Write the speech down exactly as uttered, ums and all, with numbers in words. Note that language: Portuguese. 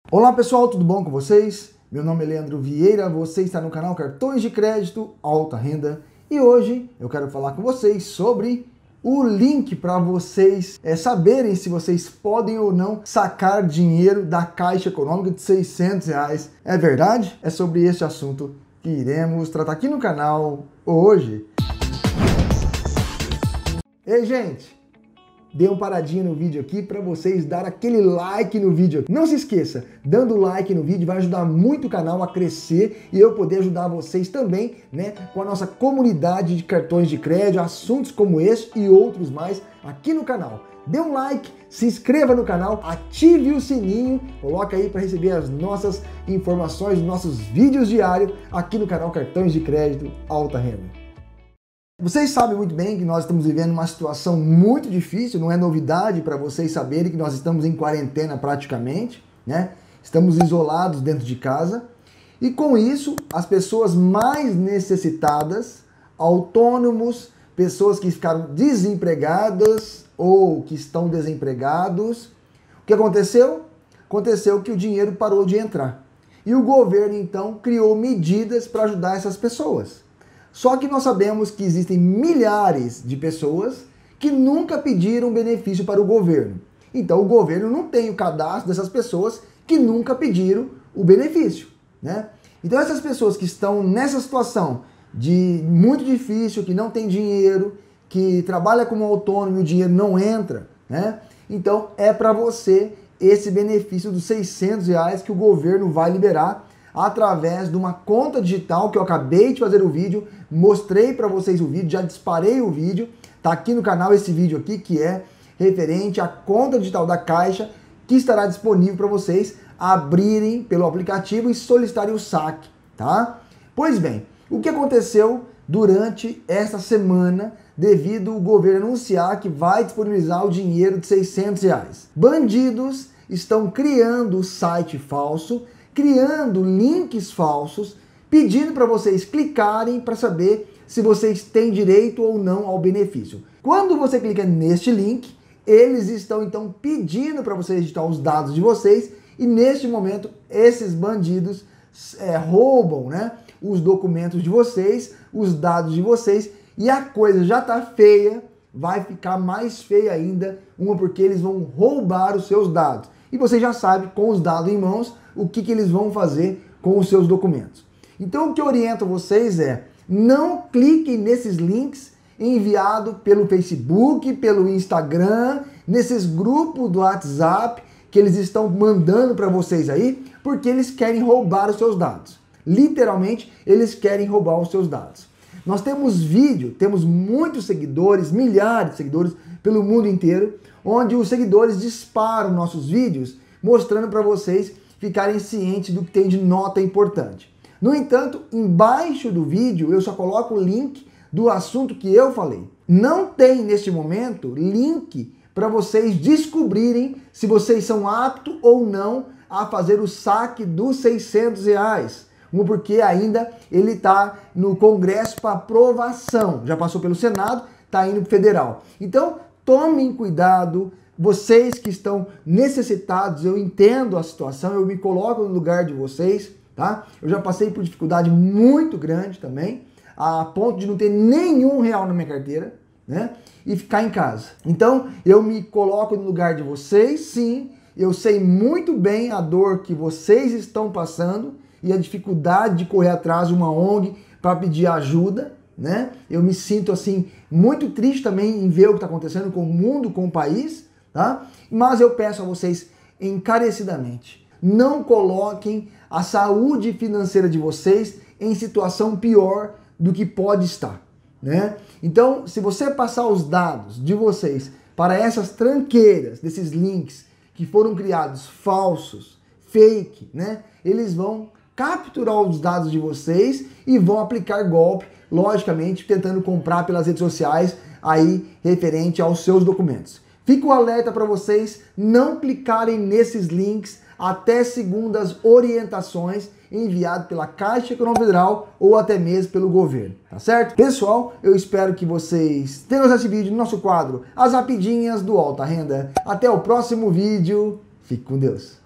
Olá pessoal, tudo bom com vocês? Meu nome é Leandro Vieira, você está no canal Cartões de Crédito Alta Renda e hoje eu quero falar com vocês sobre o link para vocês é, saberem se vocês podem ou não sacar dinheiro da Caixa Econômica de seiscentos reais. É verdade? É sobre esse assunto que iremos tratar aqui no canal hoje. Ei gente! Dê uma paradinha no vídeo aqui para vocês dar aquele like no vídeo. Não se esqueça, dando like no vídeo vai ajudar muito o canal a crescer e eu poder ajudar vocês também, né, com a nossa comunidade de cartões de crédito, assuntos como esse e outros mais aqui no canal. Dê um like, se inscreva no canal, ative o sininho, coloca aí para receber as nossas informações, nossos vídeos diários aqui no canal Cartões de Crédito Alta Renda. Vocês sabem muito bem que nós estamos vivendo uma situação muito difícil, não é novidade para vocês saberem que nós estamos em quarentena praticamente, né? Estamos isolados dentro de casa e com isso as pessoas mais necessitadas, autônomos, pessoas que ficaram desempregadas ou que estão desempregados, o que aconteceu? Aconteceu que o dinheiro parou de entrar e o governo então criou medidas para ajudar essas pessoas. Só que nós sabemos que existem milhares de pessoas que nunca pediram benefício para o governo. Então o governo não tem o cadastro dessas pessoas que nunca pediram o benefício, né? Então essas pessoas que estão nessa situação de muito difícil, que não tem dinheiro, que trabalha como autônomo e o dinheiro não entra, né? Então é para você esse benefício dos seiscentos reais que o governo vai liberar através de uma conta digital que eu acabei de fazer o vídeo, mostrei para vocês o vídeo, já disparei o vídeo, tá aqui no canal esse vídeo aqui que é referente à conta digital da Caixa, que estará disponível para vocês abrirem pelo aplicativo e solicitarem o saque, tá? Pois bem, o que aconteceu durante esta semana devido ao governo anunciar que vai disponibilizar o dinheiro de seiscentos reais? Bandidos estão criando site falso, criando links falsos, pedindo para vocês clicarem para saber se vocês têm direito ou não ao benefício. Quando você clica neste link, eles estão então pedindo para vocês digitar os dados de vocês e neste momento esses bandidos é, roubam, né, os documentos de vocês, os dados de vocês e a coisa já está feia, vai ficar mais feia ainda, uma porque eles vão roubar os seus dados. E você já sabe, com os dados em mãos, o que, que eles vão fazer com os seus documentos. Então o que eu oriento vocês é, não cliquem nesses links enviados pelo Facebook, pelo Instagram, nesses grupos do WhatsApp que eles estão mandando para vocês aí, porque eles querem roubar os seus dados. Literalmente, eles querem roubar os seus dados. Nós temos vídeo, temos muitos seguidores, milhares de seguidores pelo mundo inteiro, onde os seguidores disparam nossos vídeos, mostrando para vocês ficarem cientes do que tem de nota importante. No entanto, embaixo do vídeo eu só coloco o link do assunto que eu falei. Não tem neste momento link para vocês descobrirem se vocês são aptos ou não a fazer o saque dos seiscentos reais. Um porque ainda ele está no Congresso para aprovação, já passou pelo Senado, está indo para o Federal. Então, tomem cuidado, vocês que estão necessitados, eu entendo a situação, eu me coloco no lugar de vocês, tá? Eu já passei por dificuldade muito grande também, a ponto de não ter nenhum real na minha carteira, né? E ficar em casa. Então, eu me coloco no lugar de vocês, sim, eu sei muito bem a dor que vocês estão passando e a dificuldade de correr atrás de uma O N G para pedir ajuda, né? Eu me sinto assim muito triste também em ver o que está acontecendo com o mundo, com o país, tá? Mas eu peço a vocês encarecidamente, não coloquem a saúde financeira de vocês em situação pior do que pode estar, né? Então, se você passar os dados de vocês para essas tranqueiras desses links que foram criados falsos, fake, né? Eles vão capturar os dados de vocês e vão aplicar golpe, logicamente, tentando comprar pelas redes sociais aí referente aos seus documentos. Fica o alerta para vocês não clicarem nesses links até segundo as orientações enviadas pela Caixa Econômica Federal ou até mesmo pelo governo, tá certo? Pessoal, eu espero que vocês tenham gostado desse vídeo no nosso quadro As Rapidinhas do Alta Renda. Até o próximo vídeo, fique com Deus!